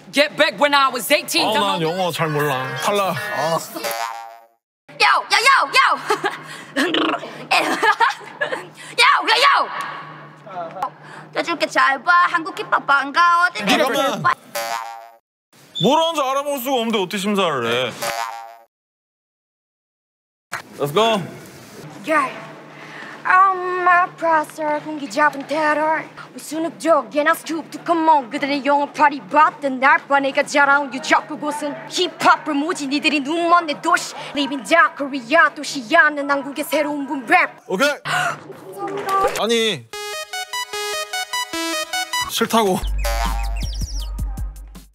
Get back when I was 18. 난 영어 잘 몰라. 탈락. Yo. 해줄게 잘 봐. 한국 힙합 반가워. 잠깐만. 뭘 하는지 알아볼 수가 없는데 어떻게 심사를 해? Let's go. Yeah. 엄마 프라서 공기 잡은 테러 Snoop Dogg and Scoop to come on 그들의 영어 파리 봤던 날 봐 내가 자라온 유적 그곳은 힙합을 모지 니들이 눈먼 내 도시 Living down Korea 도시야는 한국의 새로운 분 랩 오케이. 아니 싫다고.